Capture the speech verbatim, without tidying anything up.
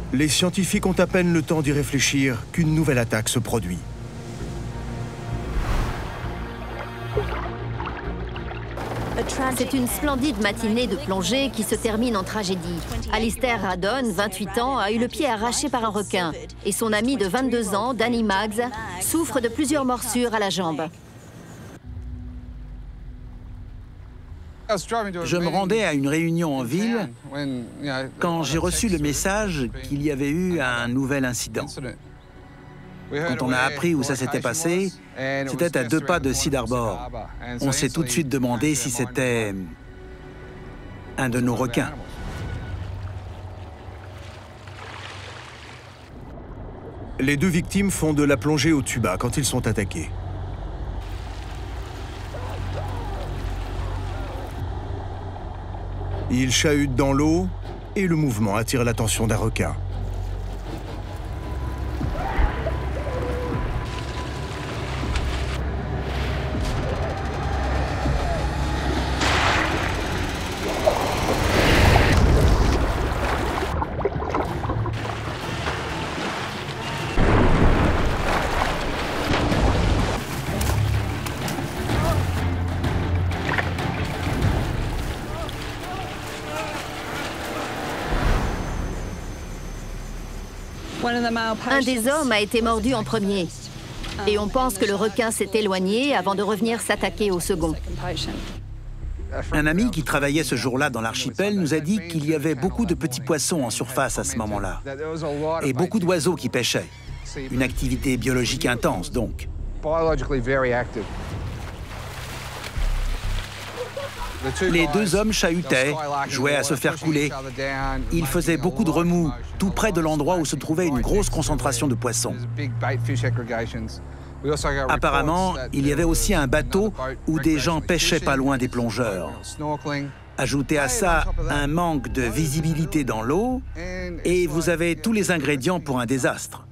Les scientifiques ont à peine le temps d'y réfléchir qu'une nouvelle attaque se produit. C'est une splendide matinée de plongée qui se termine en tragédie. Alistair Radon, vingt-huit ans, a eu le pied arraché par un requin. Et son ami de vingt-deux ans, Danny Maggs, souffre de plusieurs morsures à la jambe. Je me rendais à une réunion en ville quand j'ai reçu le message qu'il y avait eu un nouvel incident. Quand on a appris où ça s'était passé, c'était à deux pas de Cedar Harbor. On s'est tout de suite demandé si c'était un de nos requins. Les deux victimes font de la plongée au tuba quand ils sont attaqués. Ils chahutent dans l'eau et le mouvement attire l'attention d'un requin. Un des hommes a été mordu en premier. Et on pense que le requin s'est éloigné avant de revenir s'attaquer au second. Un ami qui travaillait ce jour-là dans l'archipel nous a dit qu'il y avait beaucoup de petits poissons en surface à ce moment-là. Et beaucoup d'oiseaux qui pêchaient. Une activité biologique intense, donc. Les deux hommes chahutaient, jouaient à se faire couler. Ils faisaient beaucoup de remous, tout près de l'endroit où se trouvait une grosse concentration de poissons. Apparemment, il y avait aussi un bateau où des gens pêchaient pas loin des plongeurs. Ajoutez à ça un manque de visibilité dans l'eau, et vous avez tous les ingrédients pour un désastre.